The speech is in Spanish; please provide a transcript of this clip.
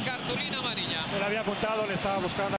cartulina amarilla. Se le había apuntado, le estaba buscando.